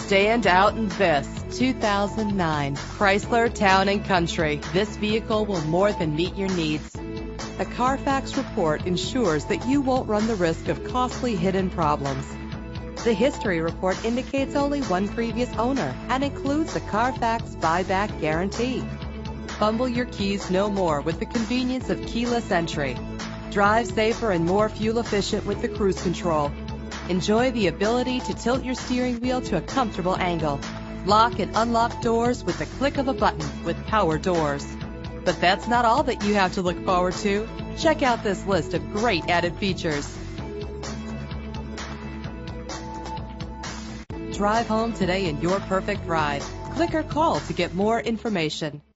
Stand out in this 2009 Chrysler Town & Country. This vehicle will more than meet your needs. A Carfax report ensures that you won't run the risk of costly hidden problems. The history report indicates only one previous owner and includes a Carfax buyback guarantee. Fumble your keys no more with the convenience of keyless entry. Drive safer and more fuel efficient with the cruise control. Enjoy the ability to tilt your steering wheel to a comfortable angle. Lock and unlock doors with the click of a button with power doors. But that's not all that you have to look forward to. Check out this list of great added features. Drive home today in your perfect ride. Click or call to get more information.